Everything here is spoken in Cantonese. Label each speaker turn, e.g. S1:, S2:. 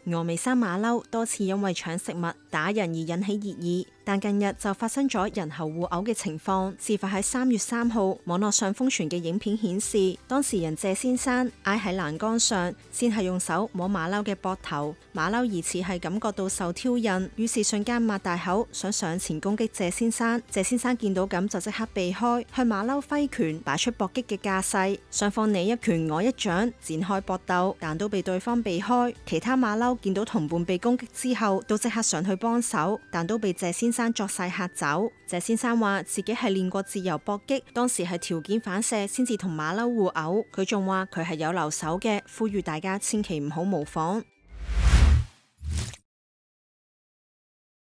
S1: 峨眉山馬騮多次因為搶食物打人而引起熱議，但近日就發生咗人猴互毆嘅情況。事發喺3月3號，網絡上瘋傳嘅影片顯示，當事人謝先生挨喺欄杆上，先係用手摸馬騮嘅膊頭，馬騮疑似係感覺到受挑釁，於是瞬間擘大口想上前攻擊謝先生。謝先生見到咁就即刻避開，向馬騮揮拳，擺出搏擊嘅架勢，雙方你一拳我一掌，展開搏鬥，但都被對方避開。其他馬騮見到同伴被攻擊之後，都即刻上去幫手，但都被謝先生作勢嚇走。謝先生話自己係練過自由搏擊，當時係條件反射先至同馬騮互毆。佢仲話佢係有留手嘅，呼籲大家千祈唔好模仿。